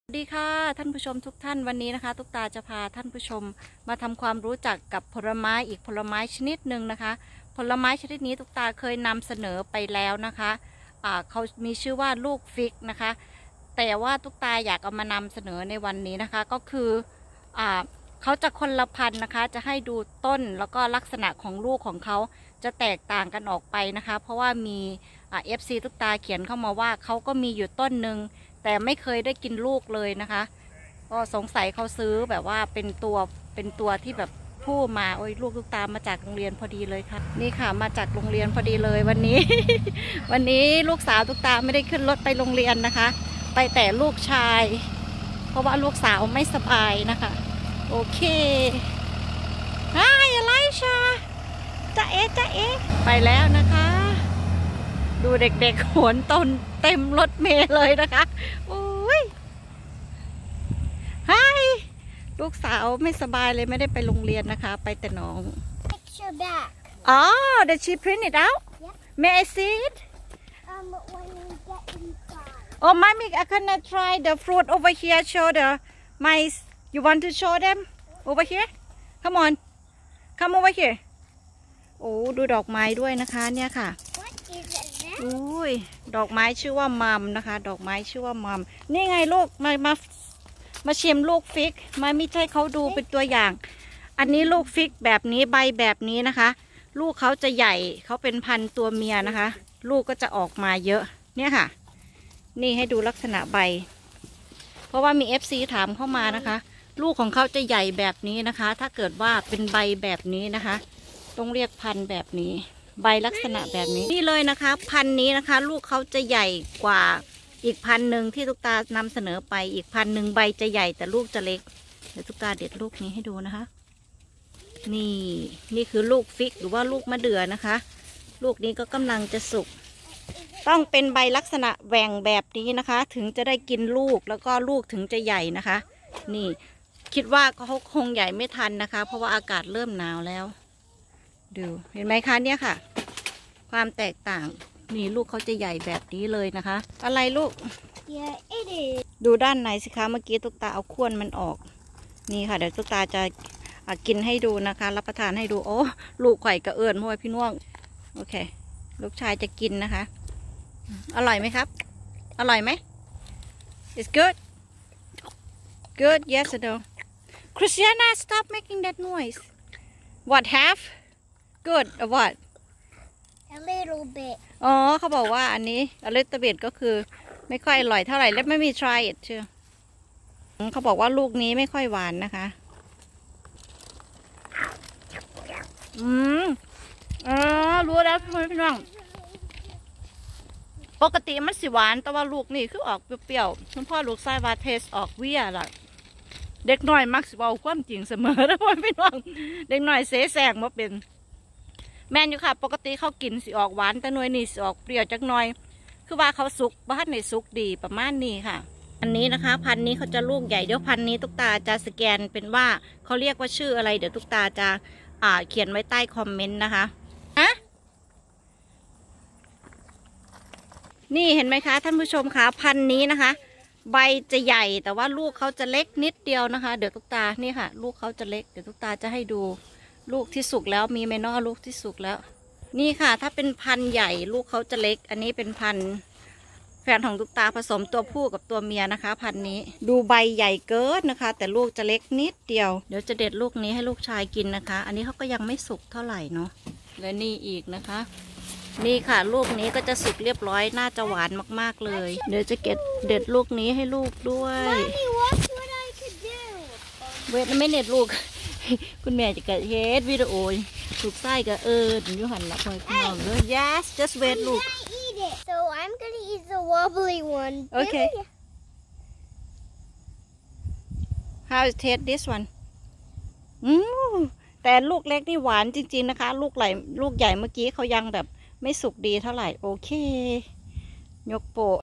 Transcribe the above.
สวัสดีค่ะท่านผู้ชมทุกท่านวันนี้นะคะตุ๊กตาจะพาท่านผู้ชมมาทำความรู้จักกับผลไม้อีกผลไม้ชนิดหนึ่งนะคะผลไม้ชนิดนี้ตุ๊กตาเคยนำเสนอไปแล้วนะคะเขามีชื่อว่าลูกฟิกนะคะแต่ว่าตุ๊กตาอยากเอามานำเสนอในวันนี้นะคะก็คือเขาจะคนละพันธุ์นะคะจะให้ดูต้นแล้วก็ลักษณะของลูกของเขาจะแตกต่างกันออกไปนะคะเพราะว่ามีFC ตุ๊กตาเขียนเข้ามาว่าเขาก็มีอยู่ต้นหนึ่งแต่ไม่เคยได้กินลูกเลยนะคะก็สงสัยเขาซื้อแบบว่าเป็นตัวที่แบบผู้มาโอ้ยลูกตุ๊กตามาจากโรงเรียนพอดีเลยค่ะนี่ค่ะมาจากโรงเรียนพอดีเลยวันนี้ วันนี้ลูกสาวตุ๊กตาไม่ได้ขึ้นรถไปโรงเรียนนะคะไปแต่ลูกชายเพราะว่าลูกสาวไม่สบายนะคะโอเคอะไรชาจ๊ะเอ๊ะไปแล้วนะคะดูเด็กๆโหนต้นเต็มรถเมล์เลยนะคะโอ้ยลูกสาวไม่สบายเลยไม่ได้ไปโรงเรียนนะคะไปแต่น้อง Picture back. Did she print it out? Yep. May I see it? When we get inside. Oh, mommy, I cannot try the fruit over here. Show the mice. You want to show them over here? Come on, come over here. โอ้ดูดอกไม้ด้วยนะคะเนี่ยค่ะ What is that? อุ้ยดอกไม้ชื่อว่ามัมนะคะดอกไม้ชื่อว่ามัมนี่ไงลูกมาชิมลูกฟิกมามิให้เขาดูเป็นตัวอย่างอันนี้ลูกฟิกแบบนี้ใบแบบนี้นะคะลูกเขาจะใหญ่เขาเป็นพันธุ์ตัวเมียนะคะลูกก็จะออกมาเยอะเนี่ยค่ะนี่ให้ดูลักษณะใบเพราะว่ามี FC ถามเข้ามานะคะลูกของเขาจะใหญ่แบบนี้นะคะถ้าเกิดว่าเป็นใบแบบนี้นะคะต้องเรียกพันธุ์แบบนี้ใบลักษณะแบบนี้นี่เลยนะคะพันธุ์นี้นะคะลูกเขาจะใหญ่กว่าอีกพันธุ์หนึ่งที่ตุ๊กตานำเสนอไปอีกพันธุ์หนึ่งใบจะใหญ่แต่ลูกจะเล็กเดี๋ยวตุ๊กตาเด็ดลูกนี้ให้ดูนะคะนี่คือลูกฟิกหรือว่าลูกมะเดื่อนะคะลูกนี้ก็กำลังจะสุกต้องเป็นใบลักษณะแหว่งแบบนี้นะคะถึงจะได้กินลูกแล้วก็ลูกถึงจะใหญ่นะคะนี่คิดว่าเขาคงใหญ่ไม่ทันนะคะเพราะว่าอากาศเริ่มหนาวแล้วดูเห็นไหมคะเนี่ยค่ะความแตกต่างนี่ลูกเขาจะใหญ่แบบนี้เลยนะคะอะไรลูก Yeah, it is. ดูด้านในสิคะเมื่อกี้ตุ๊กตาเอาข้วนมันออกนี่ค่ะเดี๋ยวตุ๊กตาจะกินให้ดูนะคะรับประทานให้ดูโอ้ลูกไข่กระเอิญห้วยพี่น่วงโอเคลูกชายจะกินนะคะอร่อยไหมครับอร่อยไหม It's good good yes or no Christiana stop making that noise What half good or what A little bit. อ๋อเขาบอกว่าอันนี้อลิตเบตก็คือไม่ค่อยอร่อยเท่าไหร่และไม่มี try it เชื่อเขาบอกว่าลูกนี้ไม่ค่อยหวานนะคะรู้แล้วพี่น้องปกติมันสิหวานแต่ว่าลูกนี่คือออกเปรี้ยวๆคุณพ่อลูกไส้วาเทสออกเวียล่ะเด็กน้อยมักสิเอาความจริงเสมอนะพี่น้องเด็กน้อยเสแสร้งมาเป็นแม่นอยู่ค่ะปกติเขากินสิออกหวานแต่หน่วยนี่สิออกเปรี้ยวจักหน่อยคือว่าเขาสุกบ้านในสุกดีประมาณนี้ค่ะอันนี้นะคะพันธุ์นี้เขาจะลูกใหญ่เดี๋ยวพันธุ์นี้ตุ๊กตาจะสแกนเป็นว่าเขาเรียกว่าชื่ออะไรเดี๋ยวตุ๊กตาจะเขียนไว้ใต้คอมเมนต์นะคะนี่เห็นไหมคะท่านผู้ชมคะพันธุ์นี้นะคะใบจะใหญ่แต่ว่าลูกเขาจะเล็กนิดเดียวนะคะเดี๋ยวตุ๊กตานี่ค่ะลูกเขาจะเล็กเดี๋ยวตุ๊กตาจะให้ดูลูกที่สุกแล้วมีไหมเนาะลูกที่สุกแล้วนี่ค่ะถ้าเป็นพันธุ์ใหญ่ลูกเขาจะเล็กอันนี้เป็นพันธุ์แฟนของตุ๊กตาผสมตัวผู้กับตัวเมียนะคะพันธุ์นี้ดูใบใหญ่เกินนะคะแต่ลูกจะเล็กนิดเดียวเดี๋ยวจะเด็ดลูกนี้ให้ลูกชายกินนะคะอันนี้เขาก็ยังไม่สุกเท่าไหร่เนาะและนี่อีกนะคะนี่ค่ะลูกนี้ก็จะสุกเรียบร้อยน่าจะหวานมากๆเลยเดี๋ยวจะเด็ดลูกนี้ให้ลูกด้วย Mommy, watch what I could do. เวทไม่เน็ตลูก คุณแม่จะเกิดเฮดวิดีโอถูกไส้กับอยู่หันละพอยพี่น้องเลย yes just wait I'm ลูก gonna eat it. So I'm gonna eat the wobbly one. Okay. how is taste this one แต่ลูกเล็กนี่หวานจริงๆนะคะลูกใหญ่เมื่อกี้เขายังแบบไม่สุกดีเท่าไหร่โอเคยกโปะ